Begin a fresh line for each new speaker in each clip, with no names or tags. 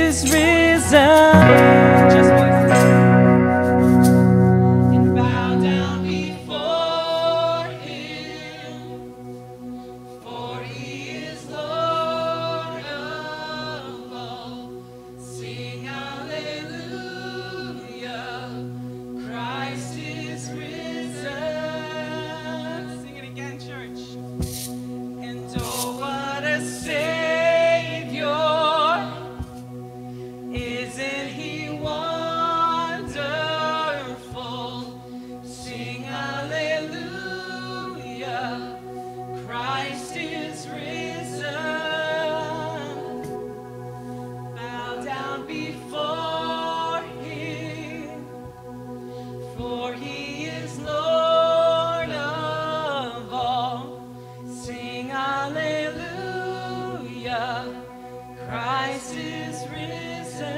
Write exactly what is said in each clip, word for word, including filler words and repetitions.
is risen. Just and bow down before him, for he is Lord of all. Sing hallelujah, Christ is risen. Sing it again, church. And oh, what a Savior. Isn't he wonderful? Sing hallelujah, Christ is risen. Bow down before him, for he is Lord of all. Sing hallelujah, Christ is risen.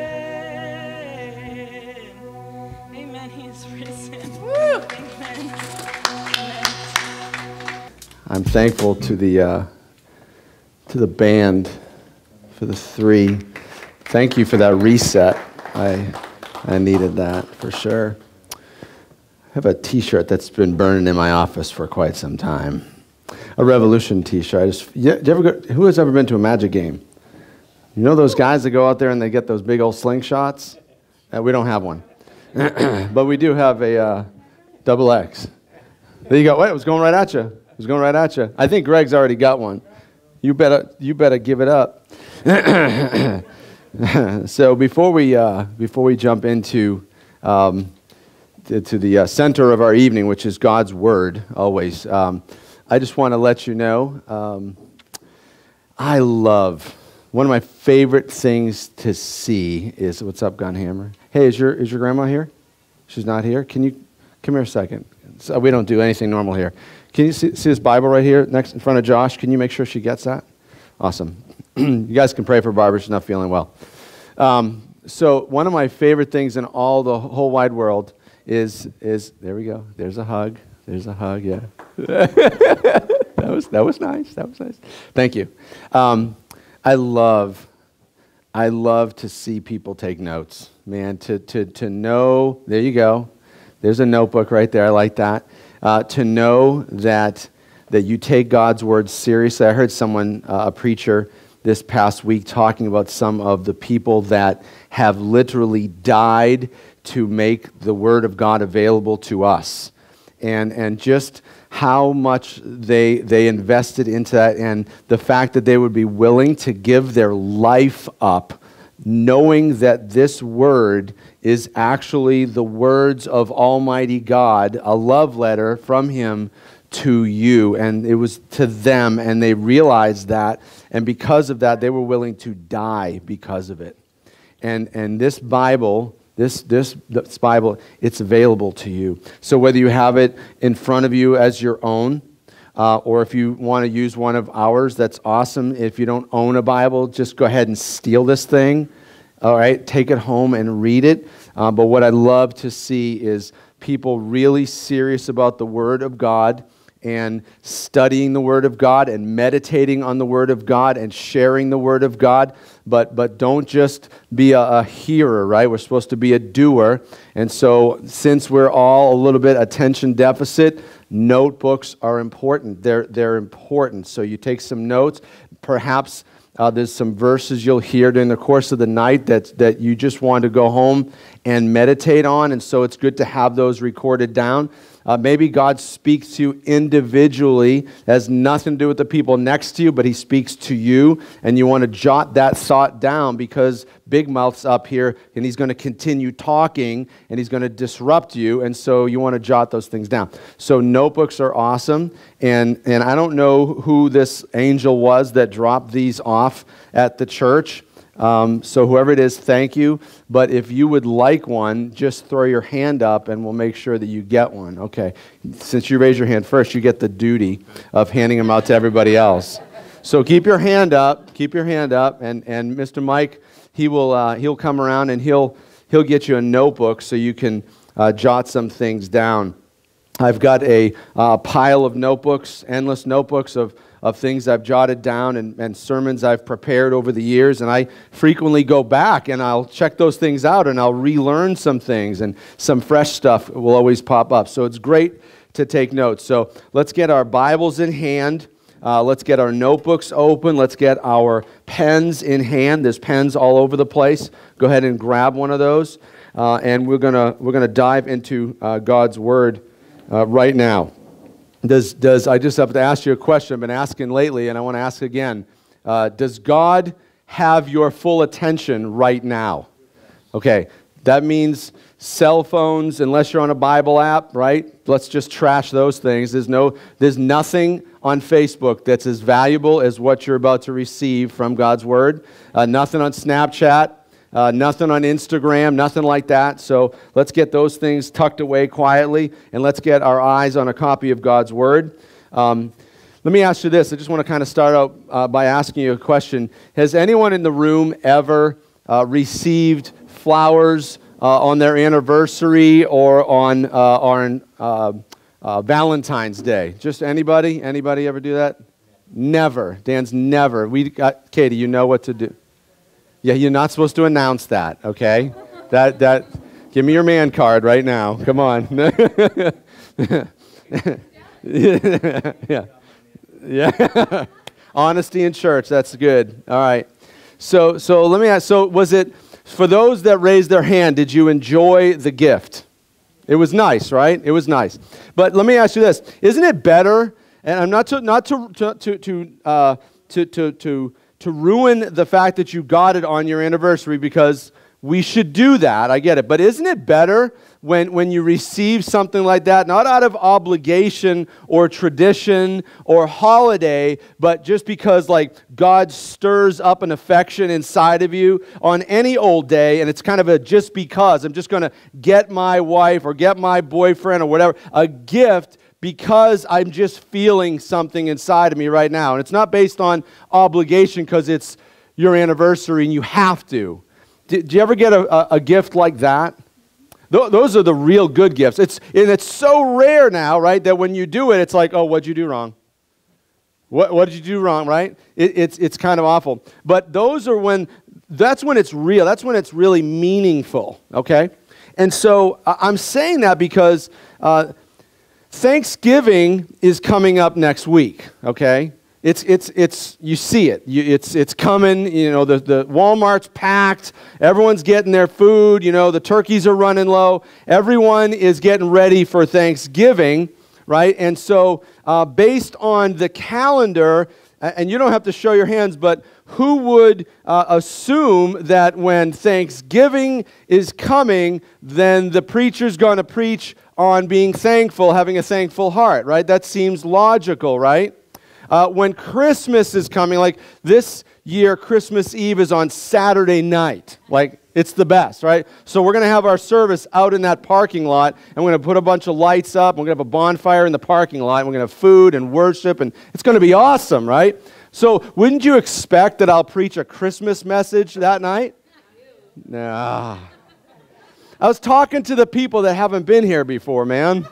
Amen, he is risen. Woo! Amen. Amen.
I'm thankful to the uh, to the band for the three. Thank you for that reset. I I needed that for sure. I have a T-shirt that's been burning in my office for quite some time. A Revolution T-shirt. I just, yeah, you ever go, who has ever been to a Magic game? You know those guys that go out there and they get those big old slingshots? Uh, we don't have one. But we do have a uh, double X. There you go. Wait, it was going right at you. It was going right at you. I think Greg's already got one. You better, you better give it up. So before we, uh, before we jump into um, to, to the uh, center of our evening, which is God's Word, always, um, I just want to let you know, um, I love, one of my favorite things to see is, what's up, Gunhammer? Hey, is your is your grandma here? She's not here? Can you, come here a second. So we don't do anything normal here. Can you see, see this Bible right here next in front of Josh? Can you make sure she gets that? Awesome. You guys can pray for Barbara. She's not feeling well. Um, so one of my favorite things in all the whole wide world is, is there we go. There's a hug. There's a hug, yeah. that was that was nice. That was nice. Thank you. Um, I love, I love to see people take notes, man. To to to know. There you go. There's a notebook right there. I like that. Uh, to know that that you take God's word seriously. I heard someone, uh, a preacher, this past week talking about some of the people that have literally died to make the word of God available to us. And and just how much they they invested into that, and the fact that they would be willing to give their life up, knowing that this word is actually the words of Almighty God, a love letter from Him to you. And it was to them, and they realized that, and because of that, they were willing to die because of it. And and this Bible... This, this this Bible, it's available to you. So whether you have it in front of you as your own, uh, or if you want to use one of ours, that's awesome. If you don't own a Bible, just go ahead and steal this thing. All right, take it home and read it. Uh, but what I love to see is people really serious about the Word of God, and studying the Word of God, and meditating on the Word of God, and sharing the Word of God. But but don't just be a, a hearer, right? We're supposed to be a doer. And so since we're all a little bit attention deficit, notebooks are important. They're, they're important. So you take some notes. Perhaps uh, there's some verses you'll hear during the course of the night that, that you just want to go home and meditate on. And so it's good to have those recorded down. Uh, maybe God speaks to you individually. It has nothing to do with the people next to you, but He speaks to you, and you want to jot that thought down, because Big Mouth's up here, and he's going to continue talking, and he's going to disrupt you, and so you want to jot those things down. So notebooks are awesome, and, and I don't know who this angel was that dropped these off at the church. Um, so whoever it is, thank you. But if you would like one, just throw your hand up and we'll make sure that you get one. Okay. Since you raised your hand first, you get the duty of handing them out to everybody else. So keep your hand up. Keep your hand up. And, and Mister Mike, he will uh, he'll come around and he'll he'll get you a notebook so you can uh, jot some things down. I've got a uh, pile of notebooks, endless notebooks of, of things I've jotted down and, and sermons I've prepared over the years, and I frequently go back and I'll check those things out and I'll relearn some things, and some fresh stuff will always pop up. So it's great to take notes. So let's get our Bibles in hand. Uh, let's get our notebooks open. Let's get our pens in hand. There's pens all over the place. Go ahead and grab one of those, uh, and we're gonna we're gonna dive into uh, God's Word Uh, right now. Does, does, I just have to ask you a question I've been asking lately, and I want to ask again. Uh, does God have your full attention right now? Okay, that means cell phones, unless you're on a Bible app, right? Let's just trash those things. There's no, there's nothing on Facebook that's as valuable as what you're about to receive from God's Word. Uh, nothing on Snapchat. Uh, nothing on Instagram, nothing like that. So let's get those things tucked away quietly, and let's get our eyes on a copy of God's Word. Um, let me ask you this. I just want to kind of start out uh, by asking you a question. Has anyone in the room ever uh, received flowers uh, on their anniversary or on, uh, on uh, uh, Valentine's Day? Just anybody? Anybody ever do that? Never. Dan's never. We got, Katie, you know what to do. Yeah, you're not supposed to announce that, okay? That that give me your man card right now. Come on. yeah. Yeah. Honesty in church, that's good. All right. So so let me ask, so was it for those that raised their hand, did you enjoy the gift? It was nice, right? It was nice. But let me ask you this. Isn't it better, and I'm not to not to to to to uh, to to, to to ruin the fact that you got it on your anniversary, because we should do that. I get it. But isn't it better when, when you receive something like that, not out of obligation or tradition or holiday, but just because like God stirs up an affection inside of you on any old day, and it's kind of a just because. I'm just going to get my wife or get my boyfriend or whatever a gift because I'm just feeling something inside of me right now. And it's not based on obligation because it's your anniversary and you have to. Did, did you ever get a, a, a gift like that? Th- those are the real good gifts. It's, and it's so rare now, right, that when you do it, it's like, oh, what'd you do wrong? What, what did you do wrong, right? It, it's, it's kind of awful. But those are when, that's when it's real. That's when it's really meaningful, okay? And so I, I'm saying that because Uh, Thanksgiving is coming up next week, okay? It's it's it's you see it. You, it's it's coming, you know, the the Walmart's packed. Everyone's getting their food, you know, the turkeys are running low. Everyone is getting ready for Thanksgiving, right? And so uh, based on the calendar, and you don't have to show your hands, but who would uh, assume that when Thanksgiving is coming, then the preacher's going to preach on being thankful, having a thankful heart, right? That seems logical, right? Uh, when Christmas is coming, like this year, Christmas Eve is on Saturday night. Like, it's the best, right? So we're going to have our service out in that parking lot, and we're going to put a bunch of lights up, and we're going to have a bonfire in the parking lot, and we're going to have food and worship, and it's going to be awesome, right? So wouldn't you expect that I'll preach a Christmas message that night? Nah. I was talking to the people that haven't been here before, man.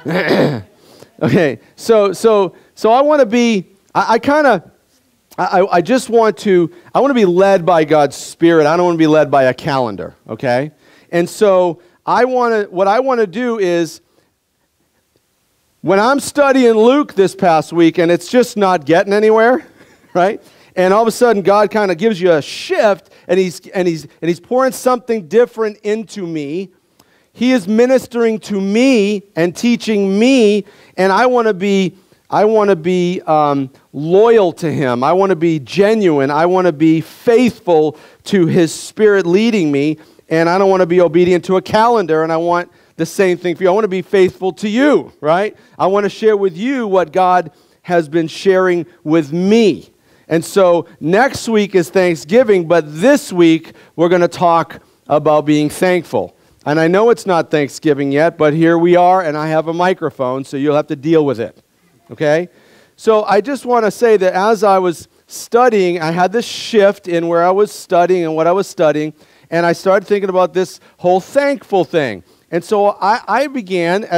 Okay, so so so I want to be. I, I kind of. I, I just want to. I want to be led by God's Spirit. I don't want to be led by a calendar. Okay, and so I want to. What I want to do is, when I'm studying Luke this past week, and it's just not getting anywhere, right? And all of a sudden, God kind of gives you a shift, and he's and he's and he's pouring something different into me. He is ministering to me and teaching me, and I want to be I want to be um, loyal to Him. I want to be genuine. I want to be faithful to His Spirit leading me, and I don't want to be obedient to a calendar. And I want the same thing for you. I want to be faithful to you, right? I want to share with you what God has been sharing with me. And so next week is Thanksgiving, but this week we're going to talk about being thankful. And I know it's not Thanksgiving yet, but here we are, and I have a microphone, so you'll have to deal with it, okay? So I just want to say that as I was studying, I had this shift in where I was studying and what I was studying, and I started thinking about this whole thankful thing. And so I, I began, as, and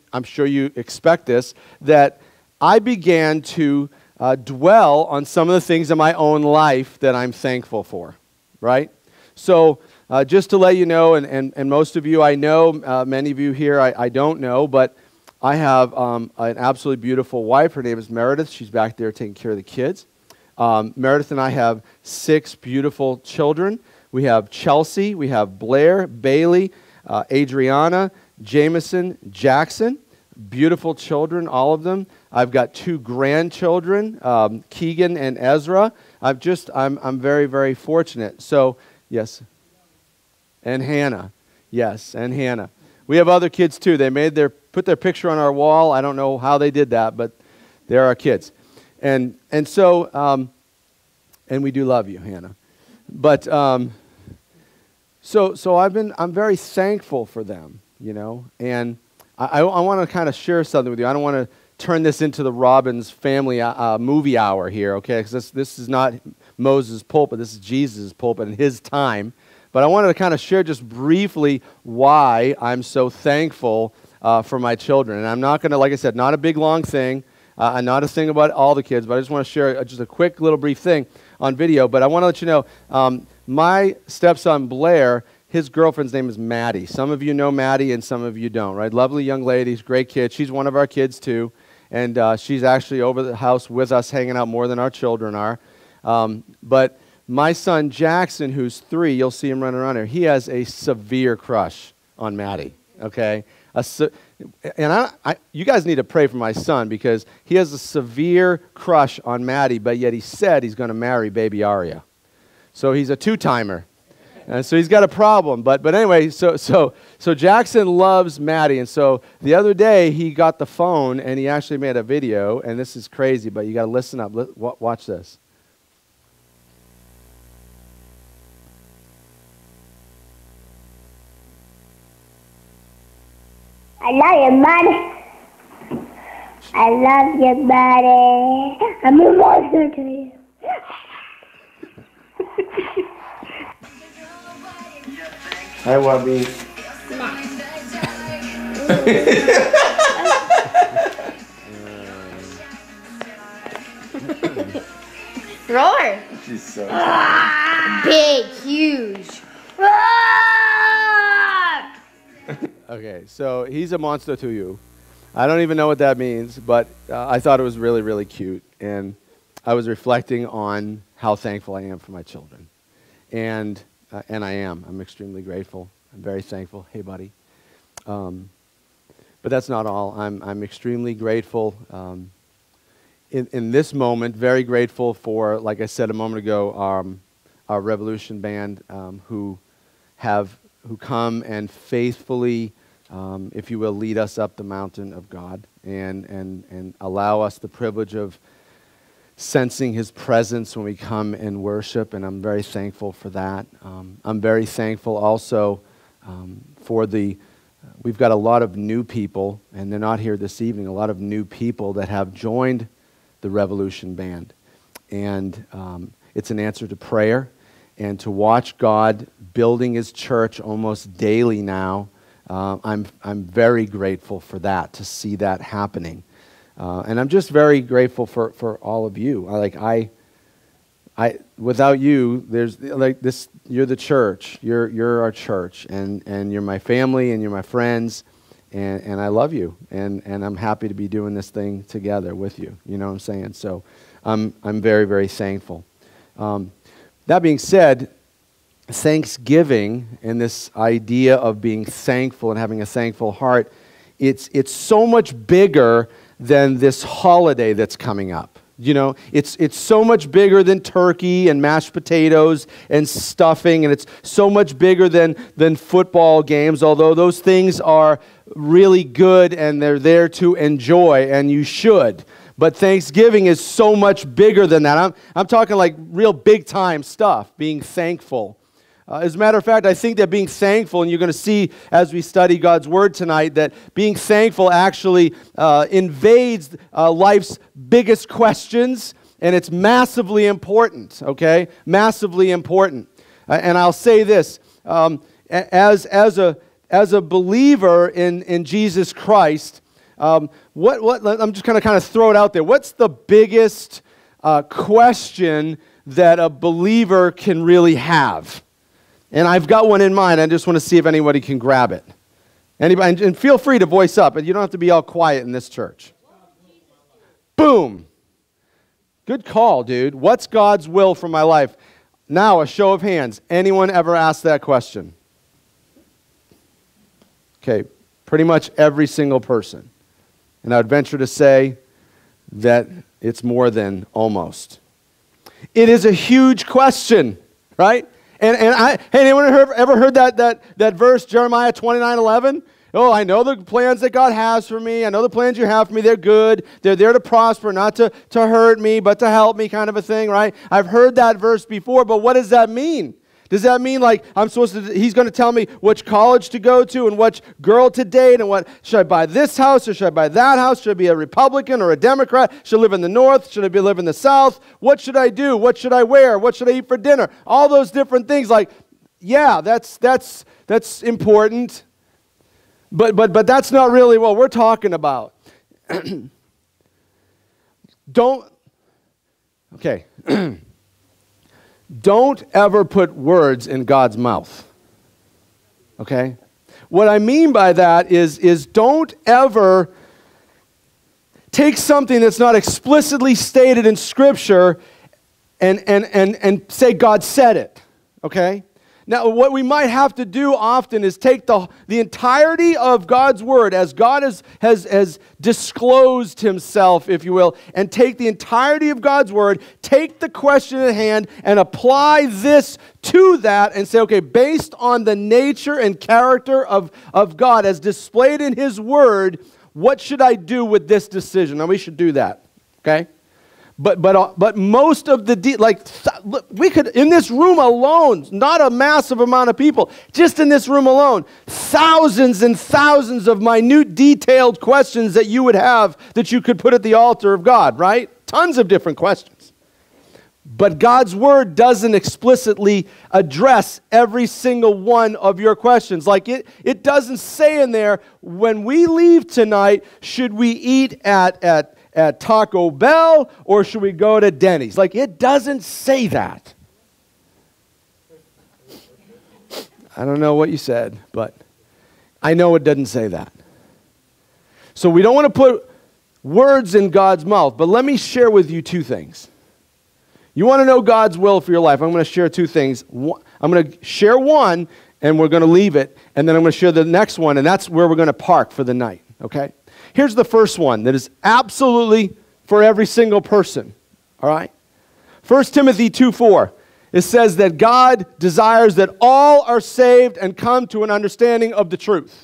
I'm sure you expect this, that I began to uh, dwell on some of the things in my own life that I'm thankful for, right? So uh, just to let you know, and, and, and most of you I know, uh, many of you here I, I don't know, but I have um, an absolutely beautiful wife. Her name is Meredith. She's back there taking care of the kids. Um, Meredith and I have six beautiful children. We have Chelsea, we have Blair, Bailey, uh, Adriana, Jameson, Jackson. Beautiful children, all of them. I've got two grandchildren, um, Keegan and Ezra. I've just, I'm, I'm very, very fortunate. So, yes. And Hannah. Yes, and Hannah. We have other kids too. They made their, put their picture on our wall. I don't know how they did that, but they're our kids. And, and so, um, and we do love you, Hannah. But, um, so, so I've been, I'm very thankful for them, you know, and I, I want to kind of share something with you. I don't want to turn this into the Robbins family uh, movie hour here, okay? Because this, this is not Moses' pulpit. This is Jesus' pulpit in his time. But I wanted to kind of share just briefly why I'm so thankful uh, for my children. And I'm not going to, like I said, not a big, long thing. Uh, not a thing about all the kids, but I just want to share just a quick little brief thing on video. But I want to let you know, um, my stepson Blair, his girlfriend's name is Maddie. Some of you know Maddie and some of you don't, right? Lovely young lady, great kid. She's one of our kids too. And uh, she's actually over the house with us hanging out more than our children are. Um, but my son Jackson, who's three, you'll see him running around here, he has a severe crush on Maddie, okay? A se- and I, I, you guys need to pray for my son because he has a severe crush on Maddie, but yet he said he's going to marry baby Aria. So he's a two-timer. And so he's got a problem. But but anyway, so so so Jackson loves Maddie. And so the other day he got the phone and he actually made a video. And this is crazy, but you got to listen up. L- watch this.
I love you, buddy. I love you, buddy. I'm a monster to you.
Hi, Wubby.
Roar.
She's so
Ah, big, huge. Roar!
Okay, so he's a monster to you. I don't even know what that means, but uh, I thought it was really, really cute. And I was reflecting on how thankful I am for my children. And uh, and I am. I'm extremely grateful. I'm very thankful. Hey, buddy. Um, but that's not all. I'm, I'm extremely grateful um, in, in this moment, very grateful for, like I said a moment ago, um, our Revolution Band um, who have who come and faithfully, um, if you will, lead us up the mountain of God and, and, and allow us the privilege of sensing His presence when we come and worship, and I'm very thankful for that. Um, I'm very thankful also um, for the, uh, we've got a lot of new people, and they're not here this evening, a lot of new people that have joined the Revolution Band. And um, it's an answer to prayer, and to watch God building His church almost daily now, uh, I'm, I'm very grateful for that, to see that happening. Uh, and I'm just very grateful for, for all of you. I, like I, I without you, there's like this. You're the church. You're you're our church, and, and you're my family, and you're my friends, and, and I love you, and, and I'm happy to be doing this thing together with you. You know what I'm saying? So, I'm I'm very very thankful. Um, that being said, Thanksgiving and this idea of being thankful and having a thankful heart, it's it's so much bigger than this holiday that's coming up. You know, it's it's so much bigger than turkey and mashed potatoes and stuffing, and it's so much bigger than, than football games, although those things are really good and they're there to enjoy, and you should. But Thanksgiving is so much bigger than that. I'm, I'm talking like real big-time stuff, being thankful. Uh, as a matter of fact, I think that being thankful, and you're going to see as we study God's Word tonight, that being thankful actually uh, invades uh, life's biggest questions, and it's massively important, okay? Massively important. Uh, and I'll say this, um, as, as, a, as a believer in, in Jesus Christ, Um, what, what, I'm just going to kind of throw it out there. What's the biggest uh, question that a believer can really have? And I've got one in mind. I just want to see if anybody can grab it. Anybody, and feel free to voice up, but you don't have to be all quiet in this church. Boom. Good call, dude. What's God's will for my life? Now, a show of hands. Anyone ever asked that question? Okay, pretty much every single person. And I would venture to say that it's more than almost. It is a huge question, right? And and I, hey, anyone ever, ever heard that, that, that verse, Jeremiah twenty-nine eleven? Oh, I know the plans that God has for me. I know the plans you have for me. They're good. They're there to prosper, not to, to hurt me, but to help me, kind of a thing, right? I've heard that verse before, but what does that mean? Does that mean like I'm supposed to, he's going to tell me which college to go to and which girl to date and what, should I buy this house or should I buy that house? Should I be a Republican or a Democrat? Should I live in the North? Should I be live in the South? What should I do? What should I wear? What should I eat for dinner? All those different things. Like, yeah, that's that's that's important. But but but that's not really what we're talking about. Don't, okay. Don't ever put words in God's mouth, okay? What I mean by that is, is don't ever take something that's not explicitly stated in Scripture and, and, and, and say God said it, okay? Now, what we might have to do often is take the, the entirety of God's Word, as God has, has, has disclosed Himself, if you will, and take the entirety of God's Word, take the question at hand, and apply this to that, and say, okay, based on the nature and character of, of God as displayed in His Word, what should I do with this decision? Now, we should do that, okay? But but uh, but most of the de- like th- look, we could in this room alone, not a massive amount of people, just in this room alone, thousands and thousands of minute, detailed questions that you would have that you could put at the altar of God, right? Tons of different questions. But God's Word doesn't explicitly address every single one of your questions. Like it, it doesn't say in there, when we leave tonight, should we eat at at at Taco Bell, or should we go to Denny's? Like, it doesn't say that. I don't know what you said, but I know it doesn't say that. So we don't want to put words in God's mouth, but let me share with you two things. You want to know God's will for your life? I'm going to share two things. I'm going to share one, and we're going to leave it, and then I'm going to share the next one, and that's where we're going to park for the night, okay? Here's the first one that is absolutely for every single person, all right? First Timothy two four, it says that God desires that all are saved and come to an understanding of the truth.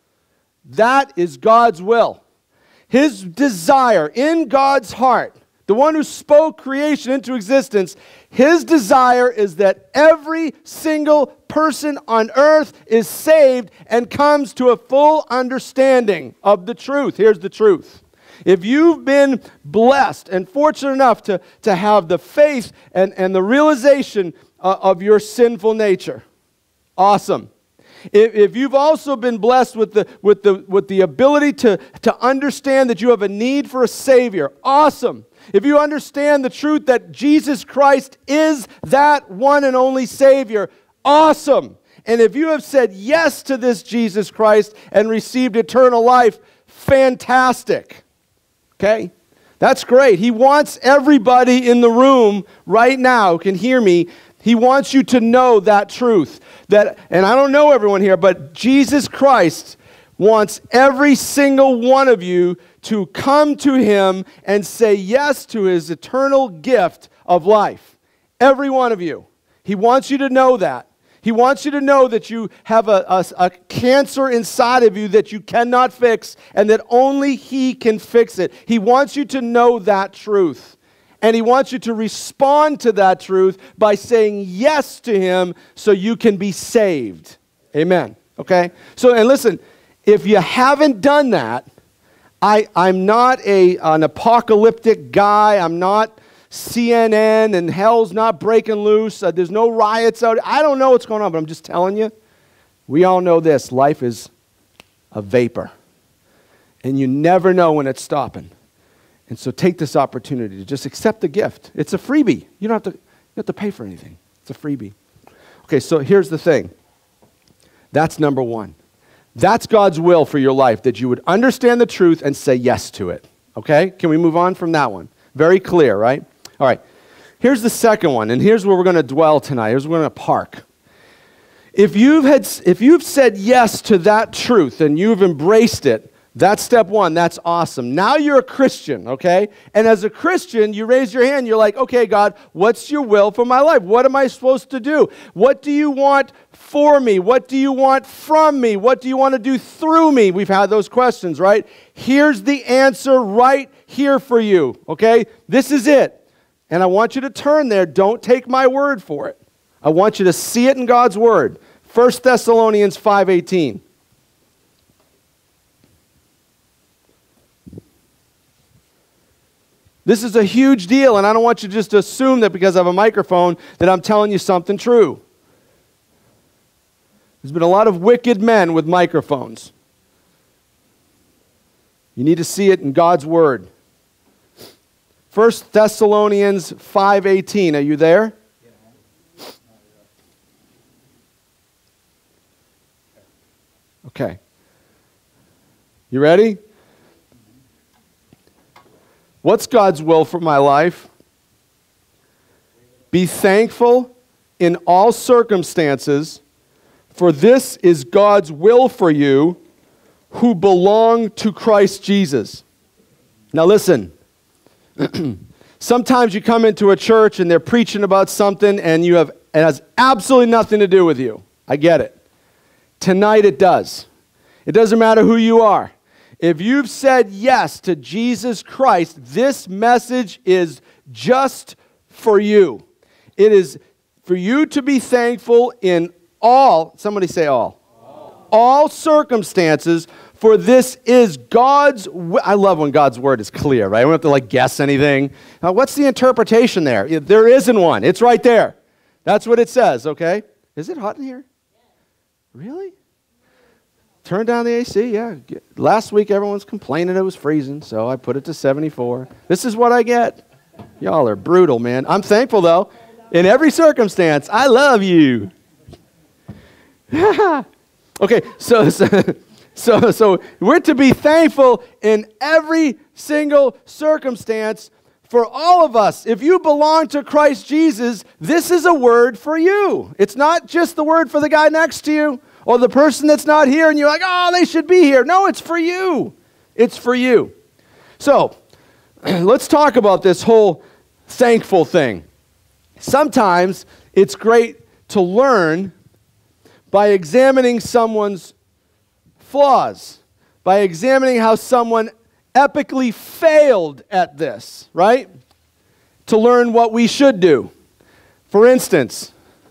That is God's will. His desire in God's heart, the one who spoke creation into existence, His desire is that every single person on earth is saved and comes to a full understanding of the truth. Here's the truth. If you've been blessed and fortunate enough to, to have the faith and, and the realization uh, of your sinful nature, awesome. If, if you've also been blessed with the, with the, with the ability to, to understand that you have a need for a Savior, awesome. If you understand the truth that Jesus Christ is that one and only Savior, awesome. And if you have said yes to this Jesus Christ and received eternal life, fantastic. Okay? That's great. He wants everybody in the room right now who can hear me. He wants you to know that truth. That, and I don't know everyone here, but Jesus Christ wants every single one of you to come to Him and say yes to His eternal gift of life. Every one of you. He wants you to know that. He wants you to know that you have a, a, a cancer inside of you that you cannot fix and that only He can fix it. He wants you to know that truth. And He wants you to respond to that truth by saying yes to Him so you can be saved. Amen. Okay? So, and listen, if you haven't done that, I, I'm not a, an apocalyptic guy. I'm not C N N, and hell's not breaking loose. Uh, there's no riots out. I don't know what's going on, but I'm just telling you, we all know this. Life is a vapor. And you never know when it's stopping. And so take this opportunity to just accept the gift. It's a freebie. You don't have to, you don't have to pay for anything. It's a freebie. Okay, so here's the thing. That's number one. That's God's will for your life, that you would understand the truth and say yes to it. Okay? Can we move on from that one? Very clear, right? All right. Here's the second one, and here's where we're going to dwell tonight. Here's where we're going to park. If you've had, if you've said yes to that truth and you've embraced it, that's step one. That's awesome. Now you're a Christian, okay? And as a Christian, you raise your hand. You're like, okay, God, what's your will for my life? What am I supposed to do? What do you want for me? What do you want from me? What do you want to do through me? We've had those questions, right? Here's the answer right here for you, okay? This is it. And I want you to turn there. Don't take my word for it. I want you to see it in God's word. First Thessalonians five eighteen. This is a huge deal, and I don't want you just to assume that because I have a microphone that I'm telling you something true. There's been a lot of wicked men with microphones. You need to see it in God's word. First Thessalonians five eighteen. Are you there? Okay. You ready? What's God's will for my life? Be thankful in all circumstances, for this is God's will for you who belong to Christ Jesus. Now listen, sometimes you come into a church and they're preaching about something and you have, it has absolutely nothing to do with you. I get it. Tonight it does. It doesn't matter who you are. If you've said yes to Jesus Christ, this message is just for you. It is for you to be thankful in all, somebody say all, all, all circumstances, for this is God's, I love when God's word is clear, right? I don't have to like guess anything. Now, what's the interpretation there? There isn't one. It's right there. That's what it says, okay? Is it hot in here? Really? Turn down the A C, yeah. Last week everyone's complaining it was freezing, so I put it to seventy-four. This is what I get. Y'all are brutal, man. I'm thankful, though. In every circumstance, I love you. Okay, so, so, so, so we're to be thankful in every single circumstance for all of us. If you belong to Christ Jesus, this is a word for you. It's not just the word for the guy next to you, or the person that's not here and you're like, oh, they should be here. No, it's for you. It's for you. So, let's talk about this whole thankful thing. Sometimes it's great to learn by examining someone's flaws, by examining how someone epically failed at this, right? To learn what we should do. For instance,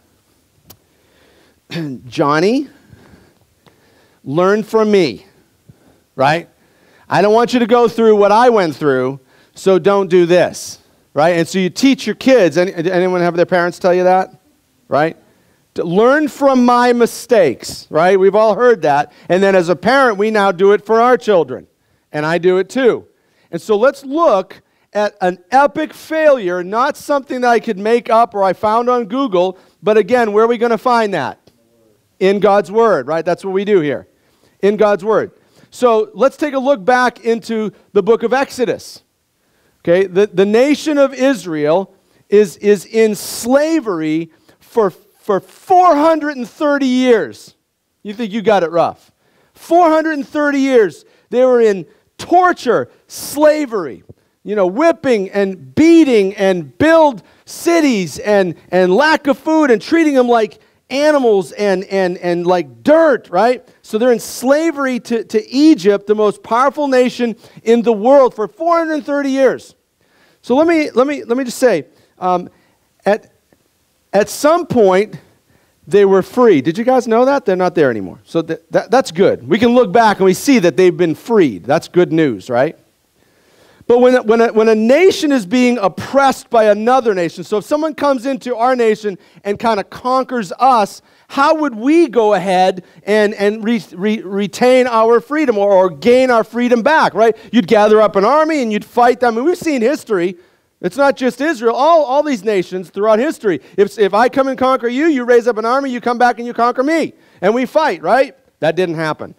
Johnny, learn from me, right? I don't want you to go through what I went through, so don't do this, right? And so you teach your kids. Any, anyone have their parents tell you that, right? To learn from my mistakes, right? We've all heard that. And then as a parent, we now do it for our children. And I do it too. And so let's look at an epic failure, not something that I could make up or I found on Google, but again, where are we going to find that? In God's Word, right? That's what we do here. In God's Word. So let's take a look back into the book of Exodus. Okay, the, the nation of Israel is, is in slavery for, for four hundred thirty years. You think you got it rough. four hundred thirty years. They were in torture, slavery, you know, whipping and beating and build cities and, and lack of food and treating them like animals and, and, and like dirt, right? So they're in slavery to, to Egypt, the most powerful nation in the world, for four hundred thirty years. So let me, let me, let me just say, um, at, at some point, they were free. Did you guys know that? They're not there anymore. So that, that, that's good. We can look back and we see that they've been freed. That's good news, right? But when, when, a, when a nation is being oppressed by another nation, so if someone comes into our nation and kind of conquers us, how would we go ahead and, and re, re, retain our freedom or, or gain our freedom back, right? You'd gather up an army and you'd fight them. I mean, we've seen history. It's not just Israel. All, all these nations throughout history. If, if I come and conquer you, you raise up an army, you come back and you conquer me. And we fight, right? That didn't happen.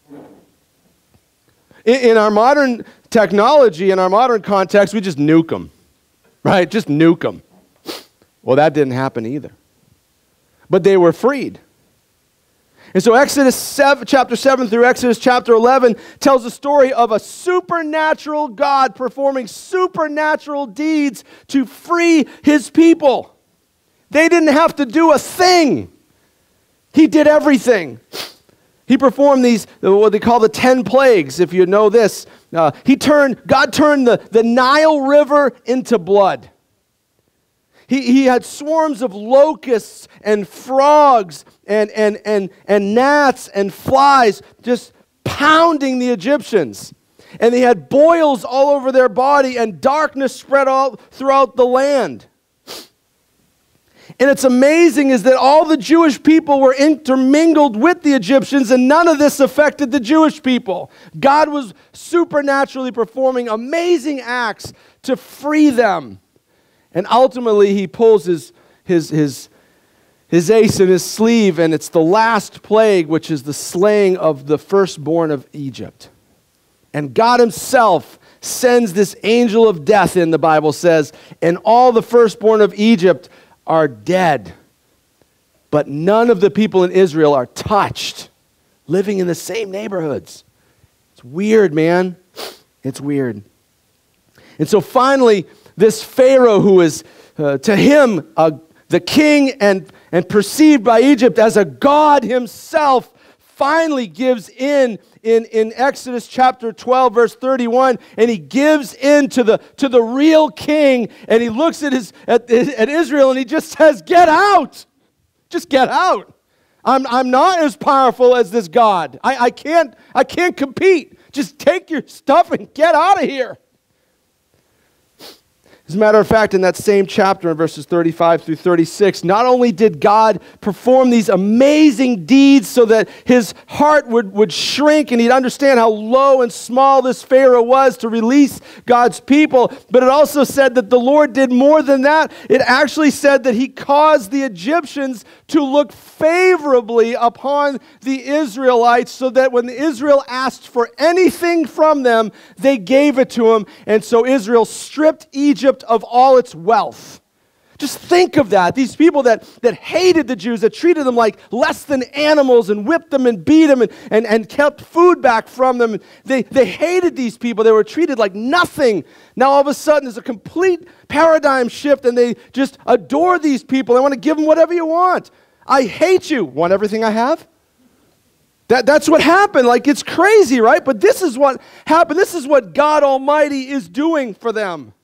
In, in our modern technology, in our modern context, we just nuke them, right? Just nuke them. Well, that didn't happen either. But they were freed. And so Exodus seven, chapter seven through Exodus chapter eleven tells the story of a supernatural God performing supernatural deeds to free his people. They didn't have to do a thing. He did everything. He performed these, what they call the ten plagues, if you know this. Uh, he turned, God turned the, the Nile River into blood. He, he had swarms of locusts and frogs and, and, and, and gnats and flies just pounding the Egyptians. And they had boils all over their body and darkness spread all throughout the land. And it's amazing is that all the Jewish people were intermingled with the Egyptians and none of this affected the Jewish people. God was supernaturally performing amazing acts to free them. And ultimately, he pulls his, his, his, his ace in his sleeve, and it's the last plague, which is the slaying of the firstborn of Egypt. And God himself sends this angel of death in, the Bible says, and all the firstborn of Egypt are dead. But none of the people in Israel are touched, living in the same neighborhoods. It's weird, man. It's weird. And so finally, this Pharaoh, who is uh, to him uh, the king and, and perceived by Egypt as a god himself, finally gives in, in in Exodus chapter twelve, verse thirty-one, and he gives in to the, to the real king, and he looks at, his, at, at Israel and he just says, get out. Just get out. I'm, I'm not as powerful as this God. I, I, can't, I can't compete. Just take your stuff and get out of here. As a matter of fact, in that same chapter, in verses thirty-five through thirty-six, not only did God perform these amazing deeds so that his heart would, would shrink and he'd understand how low and small this Pharaoh was to release God's people, but it also said that the Lord did more than that. It actually said that he caused the Egyptians to look favorably upon the Israelites so that when Israel asked for anything from them, they gave it to him. And so Israel stripped Egypt of all its wealth. Just think of that. These people that, that hated the Jews, that treated them like less than animals and whipped them and beat them and, and, and kept food back from them. They, they hated these people. They were treated like nothing. Now all of a sudden there's a complete paradigm shift and they just adore these people. They want to give them whatever you want. I hate you. Want everything I have? That, that's what happened. Like, it's crazy, right? But this is what happened. This is what God Almighty is doing for them.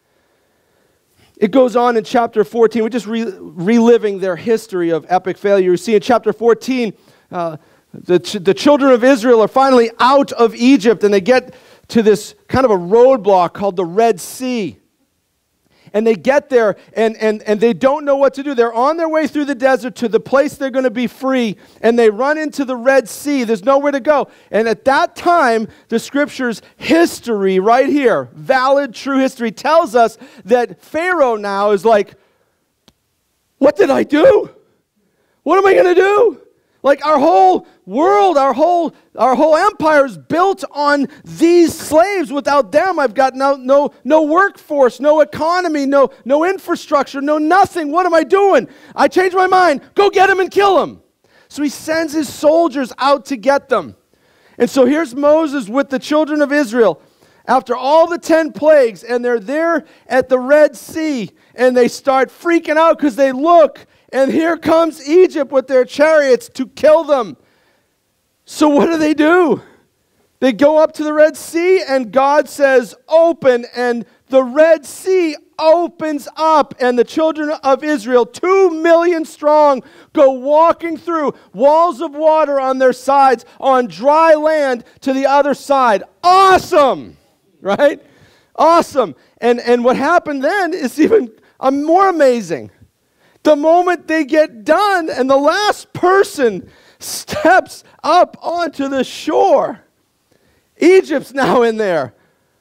It goes on in chapter fourteen. We're just re reliving their history of epic failure. You see in chapter fourteen, uh, the, ch the children of Israel are finally out of Egypt, and they get to this kind of a roadblock called the Red Sea. And they get there, and, and, and they don't know what to do. They're on their way through the desert to the place they're going to be free, and they run into the Red Sea. There's nowhere to go. And at that time, the Scripture's history right here, valid, true history, tells us that Pharaoh now is like, what did I do? What am I going to do? Like, our whole world, our whole, our whole empire is built on these slaves. Without them, I've got no, no, no workforce, no economy, no, no infrastructure, no nothing. What am I doing? I changed my mind. Go get them and kill them. So he sends his soldiers out to get them. And so here's Moses with the children of Israel. After all the ten plagues, and they're there at the Red Sea, and they start freaking out because they look, and here comes Egypt with their chariots to kill them. So what do they do? They go up to the Red Sea, and God says, open, and the Red Sea opens up, and the children of Israel, two million strong, go walking through walls of water on their sides, on dry land to the other side. Awesome! Right? Awesome. And, and what happened then is even uh, more amazing. The moment they get done and the last person steps up onto the shore, Egypt's now in there.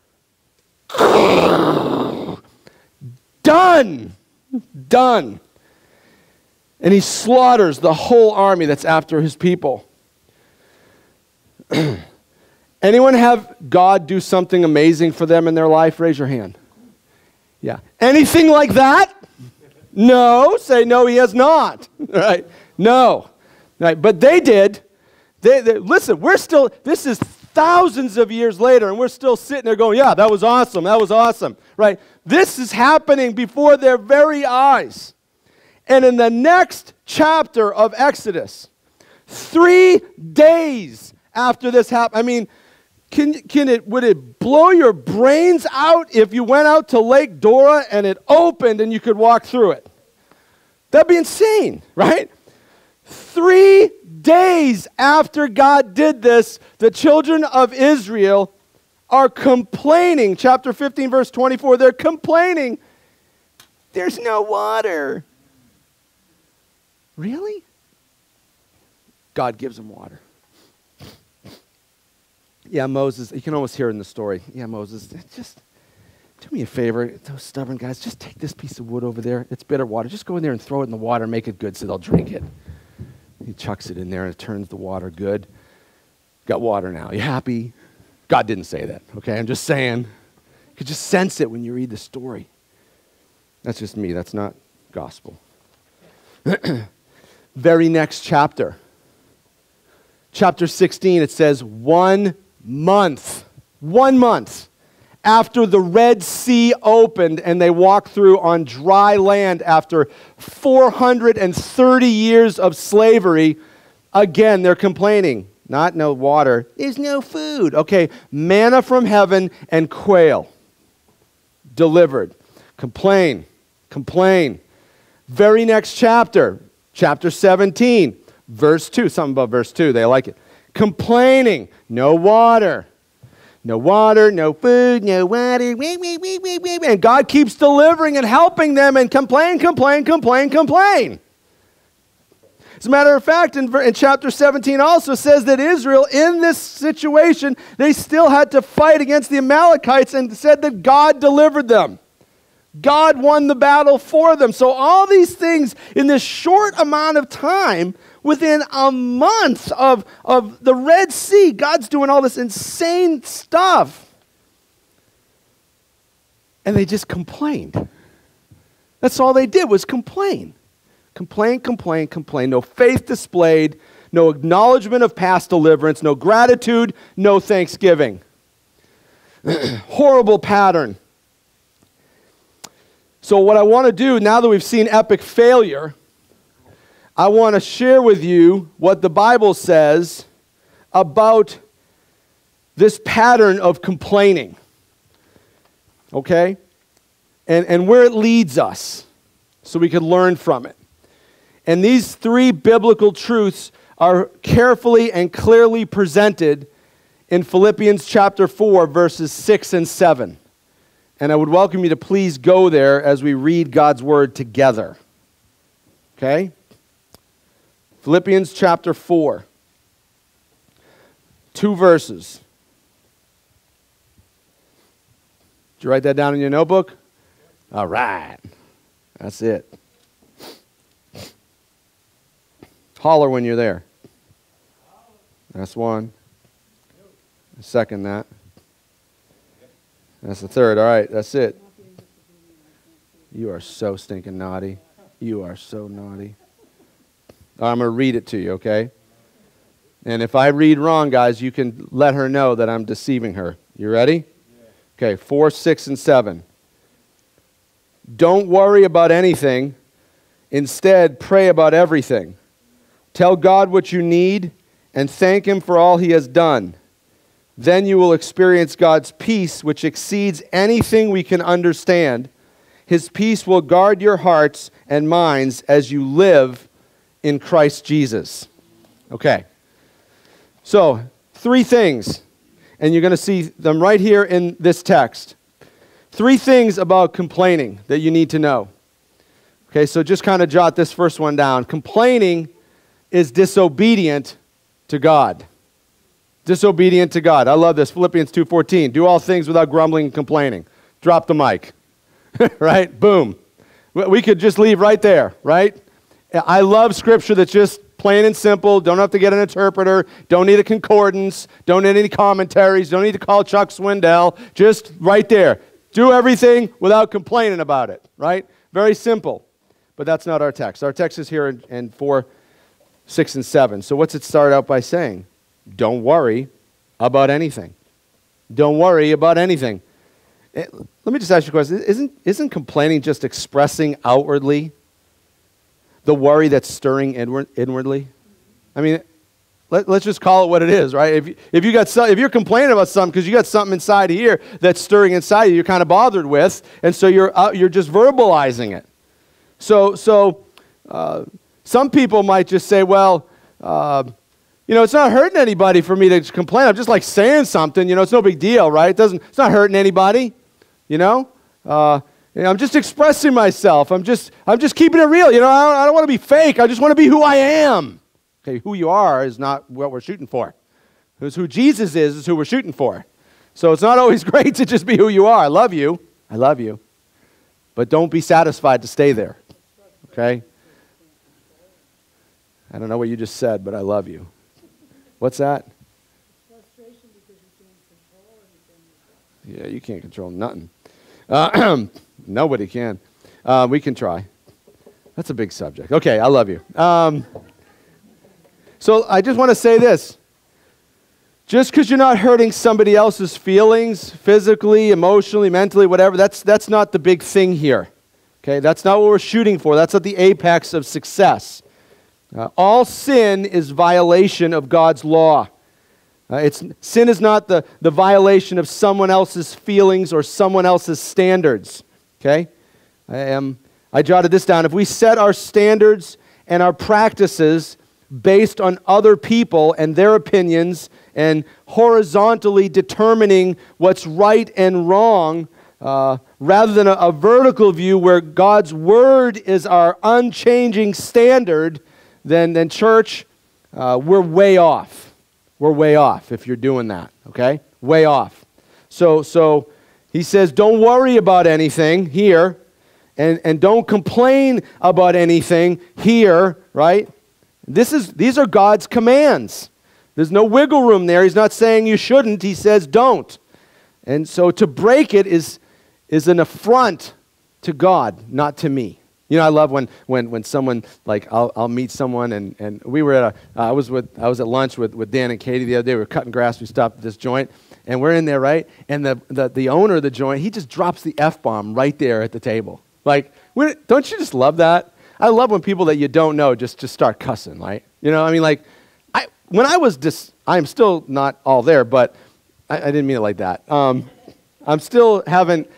Done. Done. And he slaughters the whole army that's after his people. Anyone have God do something amazing for them in their life? Raise your hand. Yeah. Anything like that? No. Say no, he has not. Right? No. Right. But they did. They, they listen, we're still, this is thousands of years later, and we're still sitting there going, yeah, that was awesome. That was awesome. Right? This is happening before their very eyes. And in the next chapter of Exodus, three days after this happened, I mean, can, can it, would it blow your brains out if you went out to Lake Dora and it opened and you could walk through it? That'd be insane, right? Three days after God did this, the children of Israel are complaining. Chapter fifteen, verse twenty-four, they're complaining. There's no water. Really? God gives them water. Yeah, Moses, you can almost hear it in the story. Yeah, Moses, just do me a favor, those stubborn guys, just take this piece of wood over there. It's bitter water. Just go in there and throw it in the water and make it good so they'll drink it. He chucks it in there and it turns the water good. Got water now. You happy? God didn't say that, okay? I'm just saying. You could just sense it when you read the story. That's just me. That's not gospel. Very next chapter. Chapter sixteen, it says, one month, one month after the Red Sea opened and they walked through on dry land after four hundred thirty years of slavery, again, they're complaining. Not no water. There's no food. Okay, manna from heaven and quail delivered. Complain, complain. Very next chapter, chapter seventeen, verse two. Something about verse two. They like it. Complaining. No water. No water, no food, no water. And God keeps delivering and helping them and complain, complain, complain, complain. As a matter of fact, in, in chapter seventeen also says that Israel, in this situation, they still had to fight against the Amalekites and said that God delivered them. God won the battle for them. So all these things in this short amount of time, within a month of, of the Red Sea, God's doing all this insane stuff. And they just complained. That's all they did was complain. Complain, complain, complain. No faith displayed, no acknowledgement of past deliverance, no gratitude, no thanksgiving. Horrible pattern. So what I want to do, now that we've seen epic failure, I want to share with you what the Bible says about this pattern of complaining. Okay? And, and where it leads us, so we can learn from it. And these three biblical truths are carefully and clearly presented in Philippians chapter four, verses six and seven. And I would welcome you to please go there as we read God's word together. Okay? Philippians chapter four. Two verses. Did you write that down in your notebook? All right. That's it. Holler when you're there. That's one. Second that. That's the third. All right, that's it. You are so stinking naughty. You are so naughty. I'm going to read it to you, okay? And if I read wrong, guys, you can let her know that I'm deceiving her. You ready? Okay, four, six, and seven. Don't worry about anything. Instead, pray about everything. Tell God what you need and thank Him for all He has done. Then you will experience God's peace, which exceeds anything we can understand. His peace will guard your hearts and minds as you live in Christ Jesus. Okay. So, three things. And you're going to see them right here in this text. Three things about complaining that you need to know. Okay, so just kind of jot this first one down. Complaining is disobedient to God. Disobedient to God. I love this. Philippians two fourteen. Do all things without grumbling and complaining. Drop the mic. Right? Boom. We could just leave right there, right? I love scripture that's just plain and simple. Don't have to get an interpreter. Don't need a concordance. Don't need any commentaries. Don't need to call Chuck Swindoll. Just right there. Do everything without complaining about it, right? Very simple. But that's not our text. Our text is here in, in four, six, and seven. So what's it start out by saying? Don't worry about anything. Don't worry about anything. Let me just ask you a question. Isn't, isn't complaining just expressing outwardly the worry that's stirring inward, inwardly? I mean, let, let's just call it what it is, right? If you, if you got some, if you're complaining about something because you got something inside here that's stirring inside you, you're kind of bothered with, and so you're uh, you're just verbalizing it. So so uh, some people might just say, well, uh, you know, it's not hurting anybody for me to complain. I'm just like saying something. You know, it's no big deal, right? It doesn't. It's not hurting anybody. You know. Uh, You know, I'm just expressing myself. I'm just, I'm just keeping it real. You know, I don't, I don't want to be fake. I just want to be who I am. Okay, who you are is not what we're shooting for. Who's who Jesus is is who we're shooting for. So it's not always great to just be who you are. I love you. I love you. But don't be satisfied to stay there. Okay? I don't know what you just said, but I love you. What's that?
Frustration because you can't control anything.
Yeah, you can't control nothing. Uh, nobody can. Uh, we can try. That's a big subject. Okay, I love you. Um, so I just want to say this. Just because you're not hurting somebody else's feelings, physically, emotionally, mentally, whatever, that's, that's not the big thing here. Okay, that's not what we're shooting for. That's not the apex of success. Uh, all sin is violation of God's law. Uh, it's, sin is not the, the violation of someone else's feelings or someone else's standards. Okay? I, um, I jotted this down. If we set our standards and our practices based on other people and their opinions and horizontally determining what's right and wrong, uh, rather than a, a vertical view where God's word is our unchanging standard, then, then church, uh, we're way off. We're way off if you're doing that, okay? Way off. So so he says, don't worry about anything here, and, and don't complain about anything here, right? This is these are God's commands. There's no wiggle room there. He's not saying you shouldn't. He says don't. And so to break it is, is an affront to God, not to me. You know, I love when when when someone, like, I'll I'll meet someone, and, and we were at a, uh, I was with I was at lunch with, with Dan and Katie the other day. We were cutting grass. We stopped at this joint, and we're in there, right? And the the, the owner of the joint, he just drops the F-bomb right there at the table. Like, don't you just love that? I love when people that you don't know just, just start cussing, right? You know, I mean, like, I when I was dis, I'm still not all there, but I, I didn't mean it like that. Um, I'm still haven't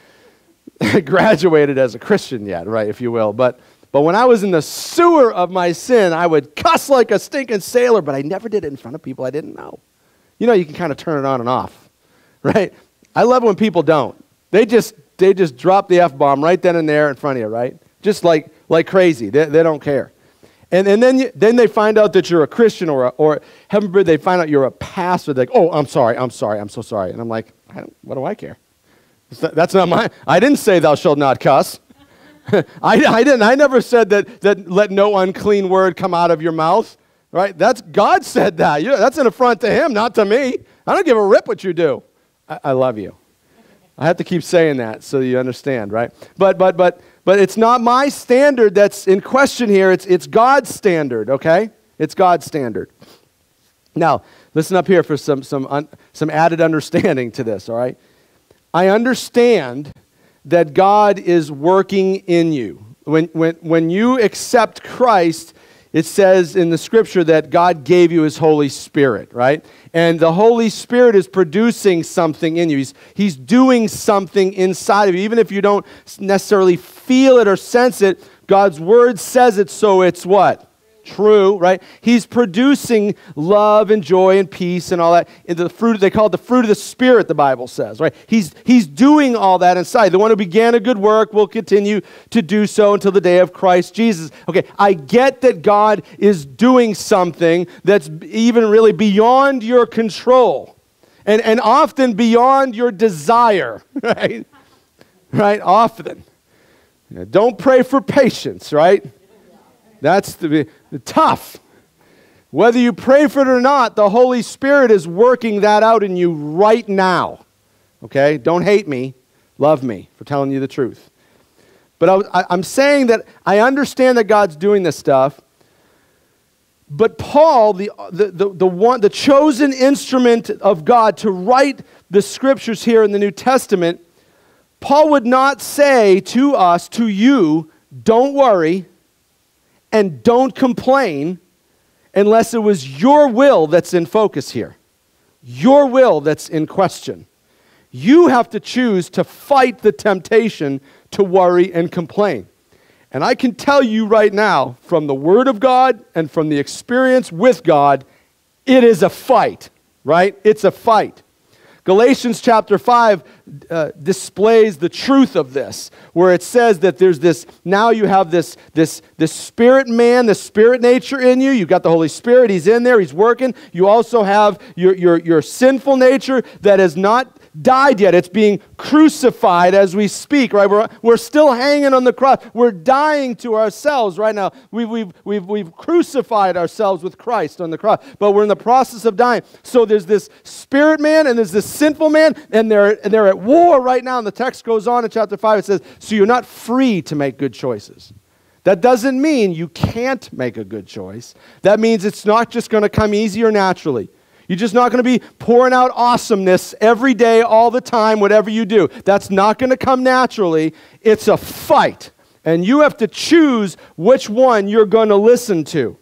graduated as a Christian yet, right, if you will. But but when I was in the sewer of my sin, I would cuss like a stinking sailor, but I never did it in front of people I didn't know. You know, you can kind of turn it on and off, right? I love when people don't. They just they just drop the F-bomb right then and there in front of you, right? Just like like crazy. They, they don't care. And and then you, then they find out that you're a Christian, or a, or heaven forbid they find out you're a pastor. They're like, oh, I'm sorry, I'm sorry, I'm so sorry. And I'm like, I don't, what do I care? That's not my, I didn't say thou shalt not cuss. I, I didn't, I never said that, that let no unclean word come out of your mouth, right? That's, God said that. You, that's an affront to him, not to me. I don't give a rip what you do. I, I love you. I have to keep saying that so you understand, right? But, but, but, but it's not my standard that's in question here. It's, it's God's standard, okay? It's God's standard. Now, listen up here for some, some, un, some added understanding to this, all right? I understand that God is working in you. When, when, when you accept Christ, it says in the scripture that God gave you his Holy Spirit, right? And the Holy Spirit is producing something in you. He's, he's doing something inside of you. Even if you don't necessarily feel it or sense it, God's word says it, so it's what? True, right? He's producing love and joy and peace and all that. And the fruit, they call it the fruit of the Spirit, the Bible says, right? He's, he's doing all that inside. The one who began a good work will continue to do so until the day of Christ Jesus. Okay, I get that God is doing something that's even really beyond your control and, and often beyond your desire, right? Right, often. Don't pray for patience, right? That's the, the tough. Whether you pray for it or not, the Holy Spirit is working that out in you right now. Okay? Don't hate me. Love me for telling you the truth. But I, I, I'm saying that I understand that God's doing this stuff. But Paul, the, the, the, the, one, the chosen instrument of God to write the scriptures here in the New Testament, Paul would not say to us, to you, don't worry, and don't complain unless it was your will that's in focus here. Your will that's in question. You have to choose to fight the temptation to worry and complain. And I can tell you right now, from the Word of God and from the experience with God, it is a fight, right? It's a fight. Galatians chapter five uh, displays the truth of this, where it says that there's this, now you have this, this, this spirit man, this spirit nature in you. You've got the Holy Spirit, He's in there, He's working. You also have your, your, your sinful nature that has not died yet. It's being crucified as we speak, right? We're, we're still hanging on the cross. We're dying to ourselves right now. We've, we've, we've, we've crucified ourselves with Christ on the cross, but we're in the process of dying. So there's this spirit man and there's this sinful man, and they're, and they're at war right now. And the text goes on in chapter five. It says, so you're not free to make good choices. That doesn't mean you can't make a good choice. That means it's not just going to come easy or naturally. You're just not going to be pouring out awesomeness every day, all the time, whatever you do. That's not going to come naturally. It's a fight. And you have to choose which one you're going to listen to.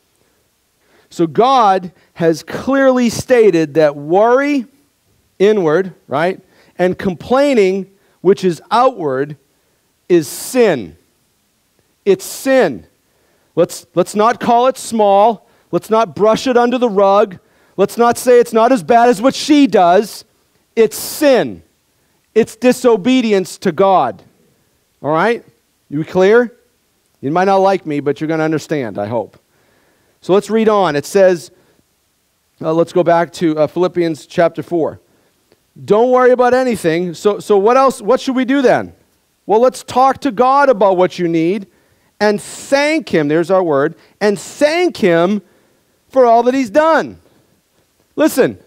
So God has clearly stated that worry, inward, right, and complaining, which is outward, is sin. It's sin. Let's, let's not call it small. Let's not brush it under the rug. Let's not say it's not as bad as what she does. It's sin. It's disobedience to God. All right? You clear? You might not like me, but you're going to understand, I hope. So let's read on. It says, uh, let's go back to uh, Philippians chapter four. Don't worry about anything. So, so what else? What should we do then? Well, let's talk to God about what you need and thank Him. There's our word. And thank Him for all that He's done. Listen,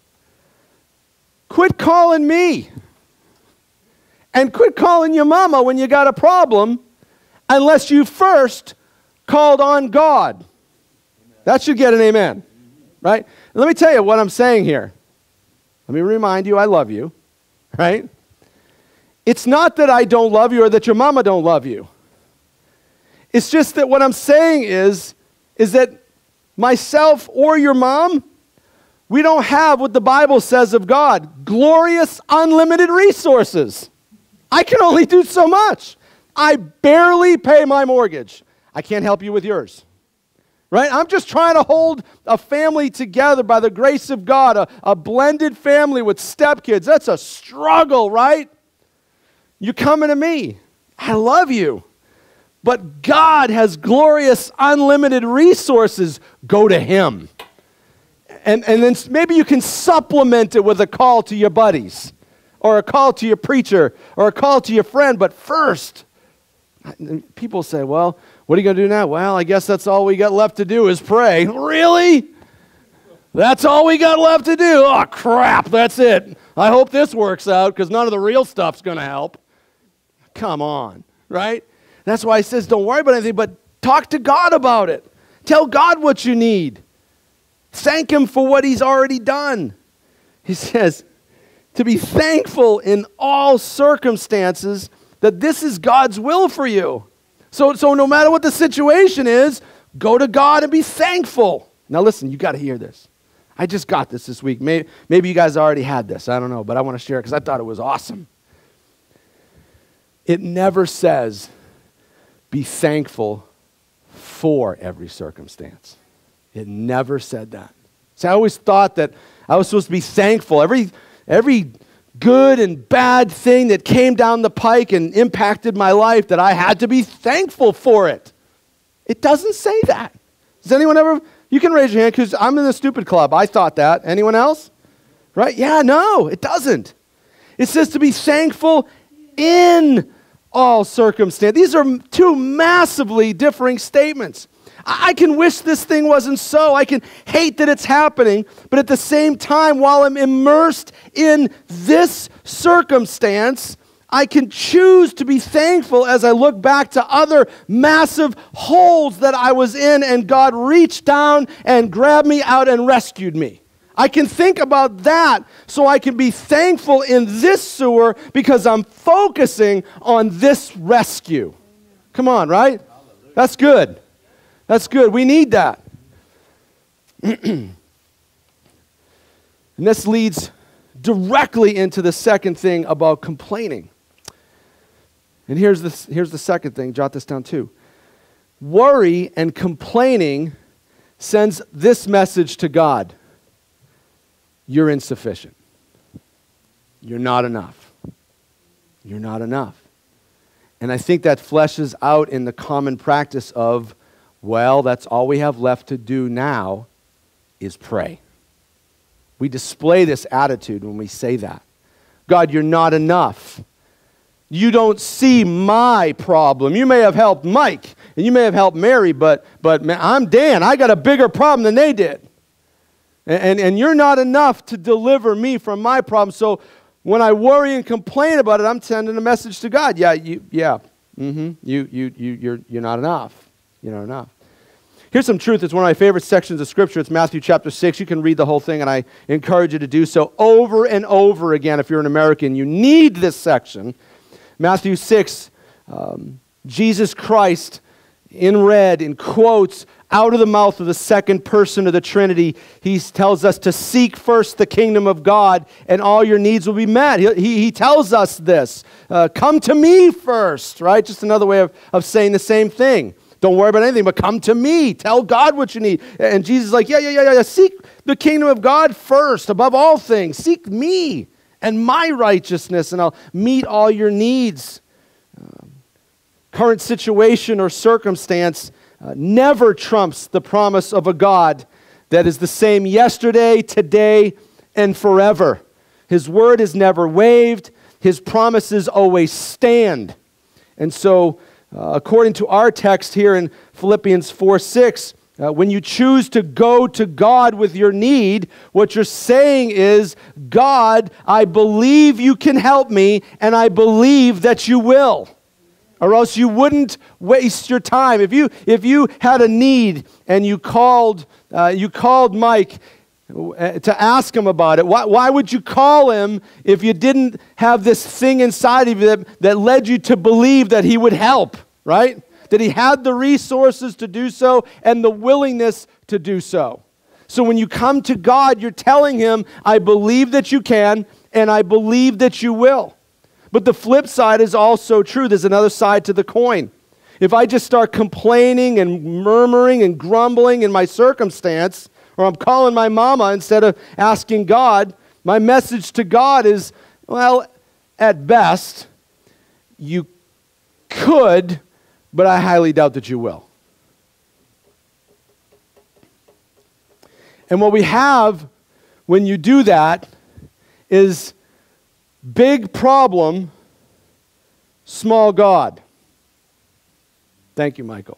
quit calling me and quit calling your mama when you got a problem unless you first called on God. That should get an amen, right? Let me tell you what I'm saying here. Let me remind you I love you, right? It's not that I don't love you or that your mama don't love you. It's just that what I'm saying is, is that myself or your mom, we don't have what the Bible says of God, glorious, unlimited resources. I can only do so much. I barely pay my mortgage. I can't help you with yours. Right? I'm just trying to hold a family together by the grace of God, a, a blended family with stepkids. That's a struggle, right? You're coming to me. I love you. But God has glorious, unlimited resources. Go to Him. And, and then maybe you can supplement it with a call to your buddies or a call to your preacher or a call to your friend. But first, people say, well, what are you going to do now? Well, I guess that's all we got left to do is pray. Really? That's all we got left to do? Oh, crap, that's it. I hope this works out because none of the real stuff's going to help. Come on, right? That's why He says don't worry about anything, but talk to God about it. Tell God what you need. Thank Him for what He's already done. He says to be thankful in all circumstances that this is God's will for you. So, so no matter what the situation is, go to God and be thankful. Now listen, you got to hear this. I just got this this week. Maybe, maybe you guys already had this. I don't know, but I want to share it because I thought it was awesome. It never says be thankful for every circumstance. It never said that. See, I always thought that I was supposed to be thankful. Every, every good and bad thing that came down the pike and impacted my life, that I had to be thankful for it. It doesn't say that. Does anyone ever, you can raise your hand because I'm in the stupid club. I thought that. Anyone else? Right? Yeah, no, it doesn't. It says to be thankful in all circumstances. These are two massively differing statements. I can wish this thing wasn't so. I can hate that it's happening. But at the same time, while I'm immersed in this circumstance, I can choose to be thankful as I look back to other massive holes that I was in and God reached down and grabbed me out and rescued me. I can think about that so I can be thankful in this sewer because I'm focusing on this rescue. Come on, right? That's good. That's good. We need that. And this leads directly into the second thing about complaining. And here's the, here's the second thing. Jot this down too. Worry and complaining sends this message to God. You're insufficient. You're not enough. You're not enough. And I think that fleshes out in the common practice of, well, that's all we have left to do now is pray. We display this attitude when we say that. God, you're not enough. You don't see my problem. You may have helped Mike, and you may have helped Mary, but, but man, I'm Dan. I got a bigger problem than they did. And, and, and you're not enough to deliver me from my problem. So when I worry and complain about it, I'm sending a message to God. Yeah, you, yeah, mm-hmm. you, you, you, you're, you're not enough. You're not enough. Here's some truth. It's one of my favorite sections of Scripture. It's Matthew chapter six. You can read the whole thing, and I encourage you to do so over and over again. If you're an American, you need this section. Matthew six, um, Jesus Christ, in red, in quotes, out of the mouth of the second person of the Trinity, he tells us to seek first the kingdom of God, and all your needs will be met. He, he, he tells us this. Uh, come to me first, right? Just another way of, of saying the same thing. Don't worry about anything, but come to me. Tell God what you need. And Jesus is like, yeah, yeah, yeah, yeah. Seek the kingdom of God first, above all things. Seek me and my righteousness, and I'll meet all your needs. Um, current situation or circumstance uh, never trumps the promise of a God that is the same yesterday, today, and forever. His word is never waived. His promises always stand. And so, Uh, according to our text here in Philippians four six, uh, when you choose to go to God with your need, what you're saying is, God, I believe you can help me, and I believe that you will. Or else you wouldn't waste your time. If you, if you had a need and you called, uh, you called Mike to ask him about it, why, why would you call him if you didn't have this thing inside of you that, that led you to believe that he would help, right? That he had the resources to do so and the willingness to do so. So when you come to God, you're telling him, I believe that you can, and I believe that you will. But the flip side is also true. There's another side to the coin. If I just start complaining and murmuring and grumbling in my circumstance, or I'm calling my mama instead of asking God, my message to God is, well, at best, you could, but I highly doubt that you will. And what we have when you do that is big problem, small God. Thank you, Michael.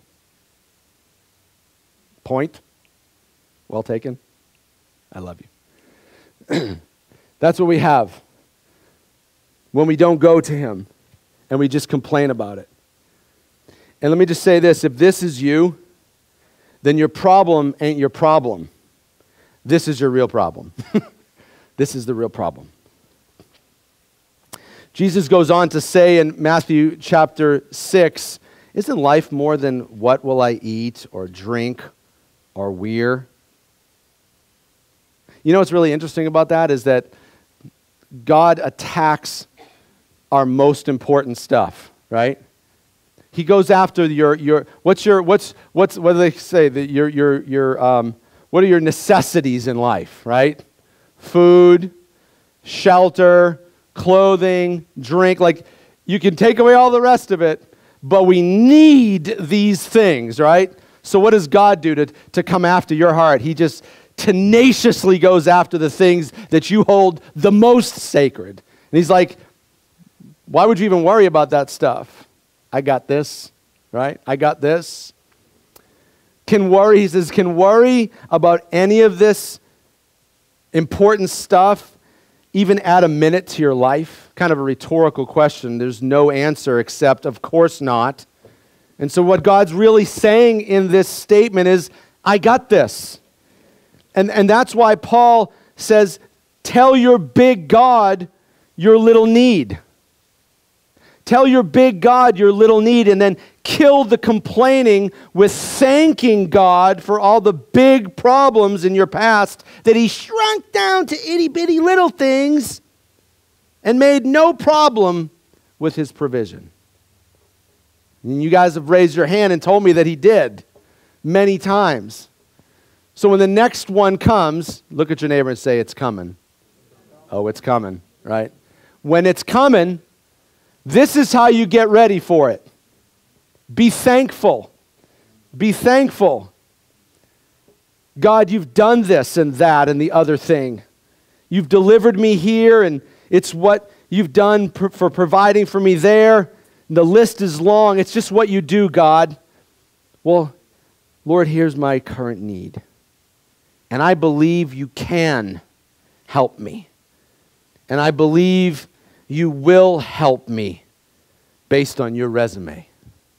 Point. Well taken. I love you. That's what we have when we don't go to him and we just complain about it. And let me just say this. If this is you, then your problem ain't your problem. This is your real problem. This is the real problem. Jesus goes on to say in Matthew chapter six, isn't life more than what will I eat or drink or wear? You know what's really interesting about that is that God attacks our most important stuff, right? He goes after your, your what's your, what's, what's, what do they say? That your, your, your, um, what are your necessities in life, right? Food, shelter, clothing, drink. Like, you can take away all the rest of it, but we need these things, right? So what does God do to, to come after your heart? He just tenaciously goes after the things that you hold the most sacred. And he's like, why would you even worry about that stuff? I got this, right? I got this. Can worry, he says, can worry about any of this important stuff even add a minute to your life? Kind of a rhetorical question. There's no answer except, of course not. And so what God's really saying in this statement is, I got this. And, and that's why Paul says, tell your big God your little need. Tell your big God your little need, and then kill the complaining with thanking God for all the big problems in your past that he shrunk down to itty-bitty little things and made no problem with his provision. And you guys have raised your hand and told me that he did many times. So when the next one comes, look at your neighbor and say, it's coming. Oh, it's coming, right? When it's coming, this is how you get ready for it. Be thankful. Be thankful. God, you've done this and that and the other thing. You've delivered me here, and it's what you've done pr- for providing for me there. The list is long. It's just what you do, God. Well, Lord, here's my current need. And I believe you can help me. And I believe you will help me based on your resume.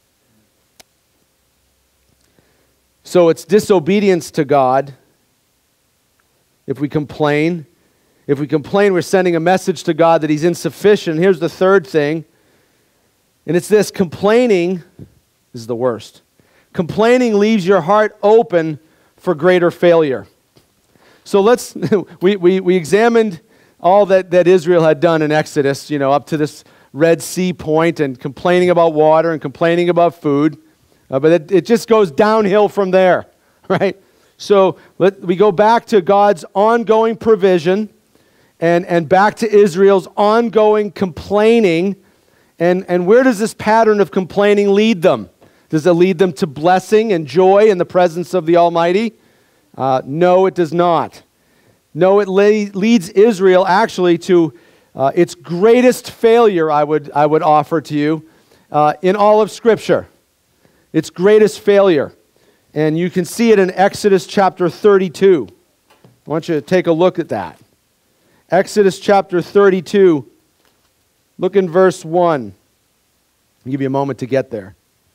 So it's disobedience to God if we complain. If we complain, we're sending a message to God that he's insufficient. Here's the third thing, and it's this: complaining is the worst. Complaining leaves your heart open for greater failure. So let's, we, we, we examined all that, that Israel had done in Exodus, you know, up to this Red Sea point, and complaining about water and complaining about food. Uh, but it, it just goes downhill from there, right? So let, we go back to God's ongoing provision and, and back to Israel's ongoing complaining. And, and where does this pattern of complaining lead them? Does it lead them to blessing and joy in the presence of the Almighty? Uh, no, it does not. No, it le- leads Israel actually to uh, its greatest failure, I would, I would offer to you, uh, in all of Scripture. Its greatest failure. And you can see it in Exodus chapter thirty-two. I want you to take a look at that. Exodus chapter thirty-two. Look in verse one. I'll give you a moment to get there.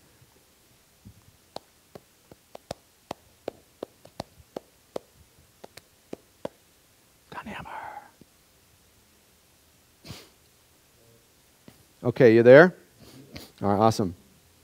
Gunhammer. Okay, you there? All right, awesome.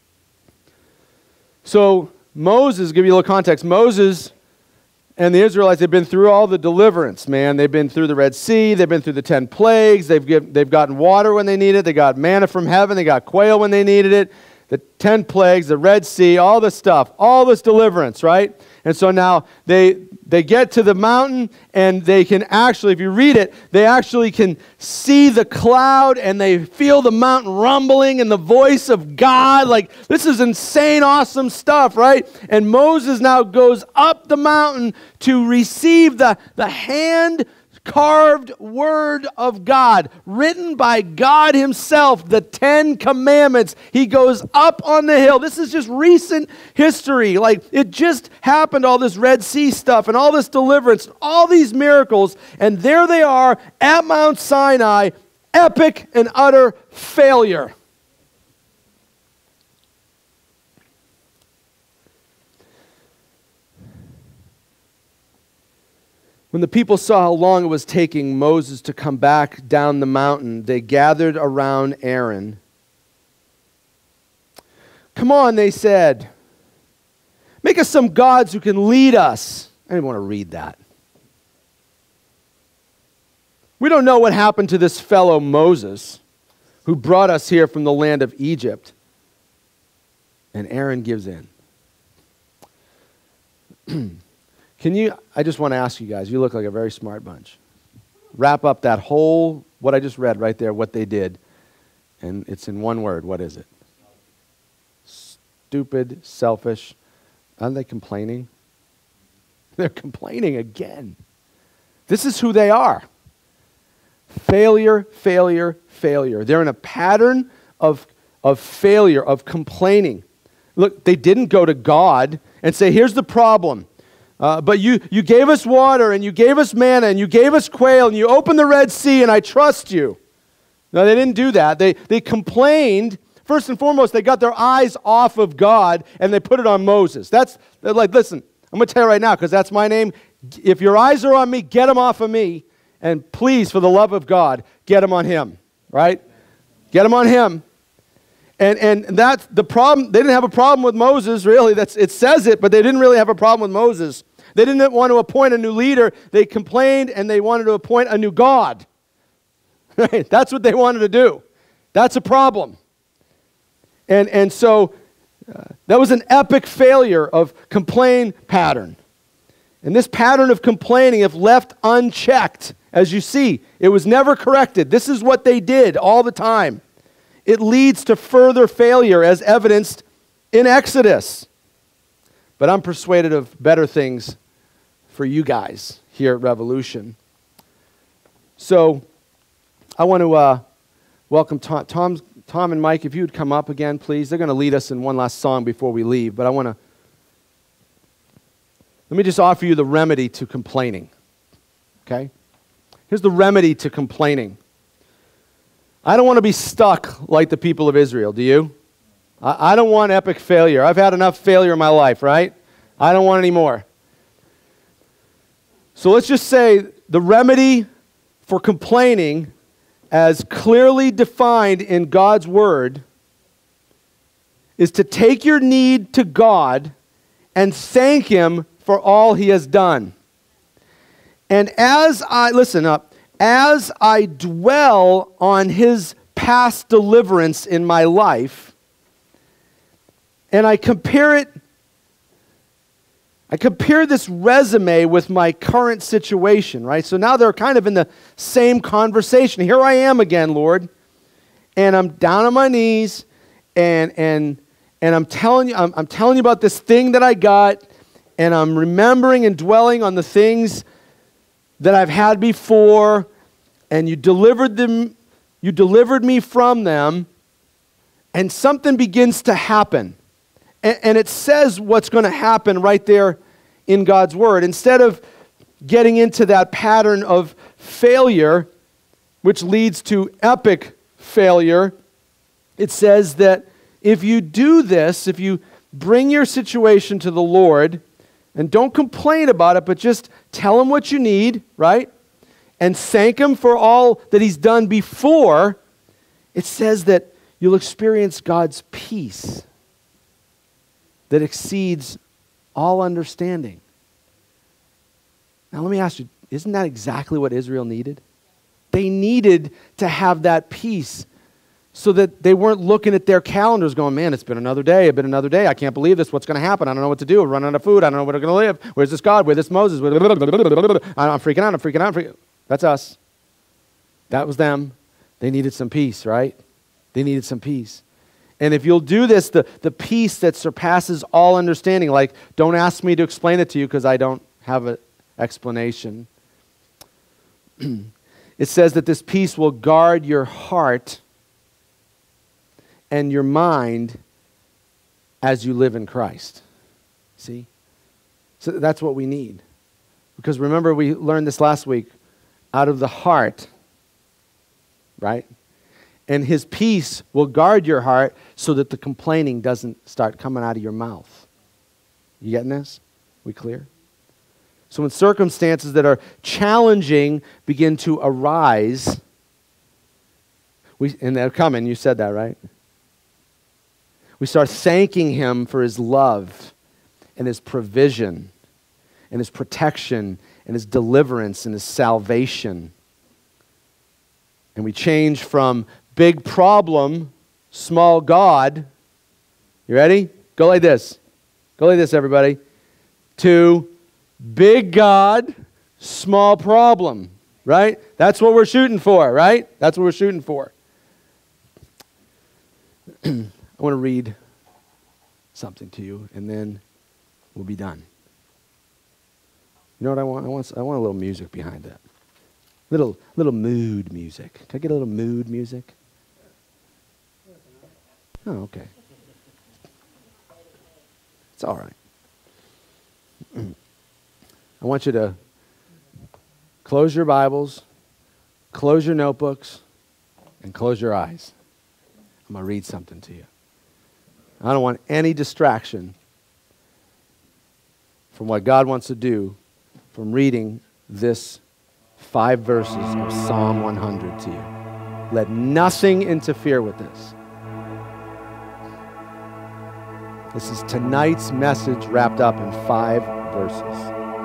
So Moses, give you a little context, Moses and the Israelites, they've been through all the deliverance, man. They've been through the Red Sea. They've been through the ten plagues. They've, give, they've gotten water when they needed it. They got manna from heaven. They got quail when they needed it. The ten plagues, the Red Sea, all this stuff, all this deliverance, right? And so now they they get to the mountain, and they can actually, if you read it, they actually can see the cloud, and they feel the mountain rumbling and the voice of God. Like, this is insane, awesome stuff, right? And Moses now goes up the mountain to receive the, the hand carved word of God, written by God himself, the Ten Commandments. He goes up on the hill. This is just recent history. Like, it just happened, all this Red Sea stuff and all this deliverance, all these miracles, and there they are at Mount Sinai, epic and utter failure. When the people saw how long it was taking Moses to come back down the mountain, they gathered around Aaron. Come on, they said. Make us some gods who can lead us. I didn't want to read that. We don't know what happened to this fellow Moses who brought us here from the land of Egypt. And Aaron gives in. Can you, I just want to ask you guys, you look like a very smart bunch. Wrap up that whole, what I just read right there, what they did. And it's in one word. What is it? Stupid, selfish. Aren't they complaining? They're complaining again. This is who they are. Failure, failure, failure. They're in a pattern of, of failure, of complaining. Look, they didn't go to God and say, here's the problem. Uh, but you, you gave us water, and you gave us manna, and you gave us quail, and you opened the Red Sea, and I trust you. No, they didn't do that. They, they complained. First and foremost, they got their eyes off of God, and they put it on Moses. That's, they're like, listen, I'm going to tell you right now, because that's my name. If your eyes are on me, get them off of me. And please, for the love of God, get them on him, right? Get them on him. And and that's the problem. They didn't have a problem with Moses, really. That's, it says it, but they didn't really have a problem with Moses. They didn't want to appoint a new leader. They complained, and they wanted to appoint a new God. Right? That's what they wanted to do. That's a problem. And, and so uh, that was an epic failure of complaint pattern. And this pattern of complaining, if left unchecked, as you see, it was never corrected. This is what they did all the time. It leads to further failure, as evidenced in Exodus. But I'm persuaded of better things for you guys here at Revolution. So I want to uh, welcome Tom, Tom, Tom and Mike. If you would come up again, please. They're going to lead us in one last song before we leave. But I want to, let me just offer you the remedy to complaining. Okay? Here's the remedy to complaining. I don't want to be stuck like the people of Israel, do you? I, I don't want epic failure. I've had enough failure in my life, right? I don't want any more. So let's just say the remedy for complaining, as clearly defined in God's Word, is to take your need to God and thank Him for all He has done. And as I, listen up, as I dwell on His past deliverance in my life, and I compare it, I compare this resume with my current situation, right? So now they're kind of in the same conversation. Here I am again, Lord, and I'm down on my knees, and and and I'm telling you, I'm, I'm telling you about this thing that I got, and I'm remembering and dwelling on the things that I've had before, and you delivered them, you delivered me from them, and something begins to happen. And, and it says what's going to happen right there in God's Word. Instead of getting into that pattern of failure, which leads to epic failure, it says that if you do this, if you bring your situation to the Lord, and don't complain about it, but just tell Him what you need, right? And thank Him for all that He's done before. It says that you'll experience God's peace that exceeds all understanding. Now let me ask you, isn't that exactly what Israel needed? They needed to have that peace so that they weren't looking at their calendars going, man, it's been another day, it's been another day. I can't believe this. What's going to happen? I don't know what to do. We're running out of food. I don't know where we're going to live. Where's this God? Where's this Moses? I'm freaking out. I'm freaking out. I'm freaking out. That's us. That was them. They needed some peace, right? They needed some peace. And if you'll do this, the, the peace that surpasses all understanding, like, don't ask me to explain it to you because I don't have an explanation. It says that this peace will guard your heart and your mind as you live in Christ. See? So that's what we need. Because remember, we learned this last week, out of the heart, right? And His peace will guard your heart so that the complaining doesn't start coming out of your mouth. You getting this? We clear? So when circumstances that are challenging begin to arise, we, and they're coming, you said that, right? We start thanking Him for His love and His provision and His protection and His deliverance and His salvation. And we change from big problem, small God. You ready? Go like this. Go like this, everybody. To big God, small problem, right? That's what we're shooting for, right? That's what we're shooting for. I want to read something to you, and then we'll be done. You know what I want? I want, I want a little music behind that. Little, little mood music. Can I get a little mood music? Oh, okay. It's all right. I want you to close your Bibles, close your notebooks, and close your eyes. I'm going to read something to you. I don't want any distraction from what God wants to do from reading this five verses of Psalm one hundred to you. Let nothing interfere with this. This is tonight's message wrapped up in five verses.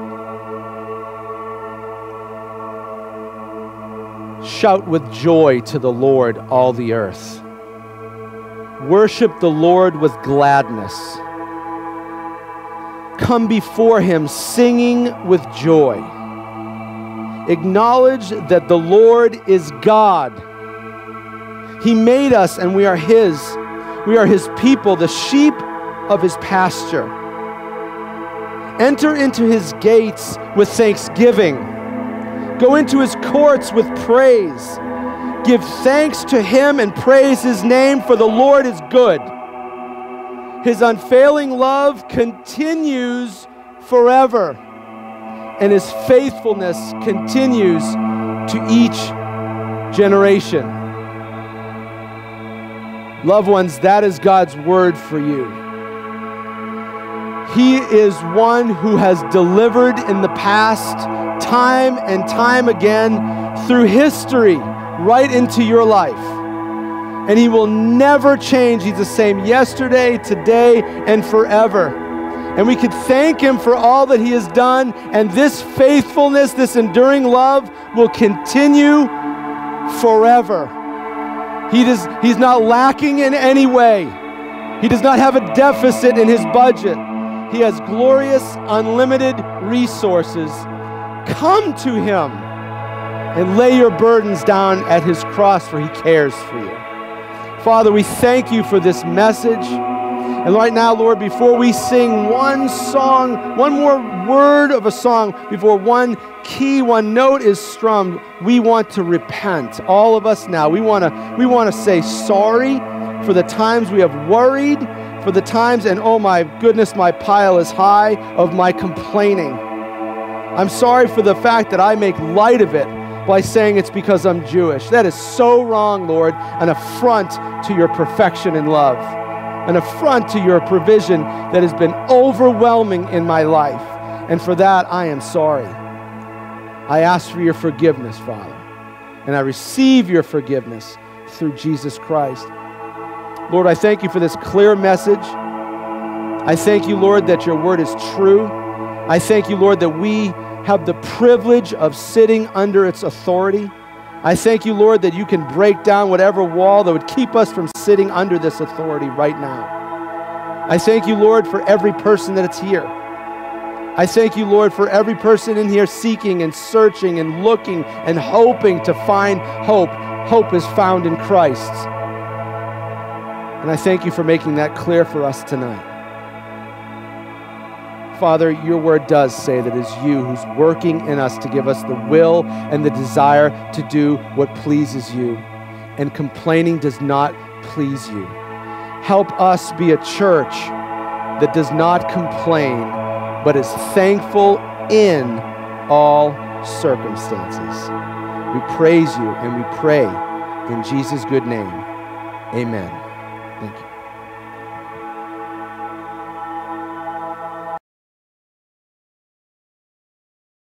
Shout with joy to the Lord, all the earth. Worship the Lord with gladness. Come before him singing with joy. Acknowledge that the Lord is God. He made us and we are his. We are his people, the sheep of his pasture. Enter into his gates with thanksgiving. Go into his courts with praise. Give thanks to him and praise his name, for the Lord is good. His unfailing love continues forever, and his faithfulness continues to each generation. Loved ones, that is God's word for you. He is one who has delivered in the past, time and time again, through history, right into your life. And he will never change. He's the same yesterday, today, and forever. And we could thank him for all that he has done, and this faithfulness, this enduring love will continue forever. He does, he's not lacking in any way. He does not have a deficit in his budget. He has glorious, unlimited resources. Come to him and lay your burdens down at his cross, for he cares for you. Father, we thank you for this message. And right now, Lord, before we sing one song, one more word of a song, before one key, one note is strummed, we want to repent. All of us now, we want to we want to say sorry for the times we have worried, for the times, and oh my goodness, my pile is high of my complaining. I'm sorry for the fact that I make light of it by saying it's because I'm Jewish. That is so wrong, Lord, an affront to your perfection and love, an affront to your provision that has been overwhelming in my life. And for that, I am sorry. I ask for your forgiveness, Father, and I receive your forgiveness through Jesus Christ. Lord, I thank you for this clear message. I thank you, Lord, that your word is true. I thank you, Lord, that we have the privilege of sitting under its authority. I thank you, Lord, that you can break down whatever wall that would keep us from sitting under this authority right now. I thank you, Lord, for every person that is here. I thank you, Lord, for every person in here seeking and searching and looking and hoping to find hope. Hope is found in Christ. And I thank you for making that clear for us tonight. Father, your word does say that it is you who's working in us to give us the will and the desire to do what pleases you. And complaining does not please you. Help us be a church that does not complain, but is thankful in all circumstances. We praise you and we pray in Jesus' good name. Amen. Thank you.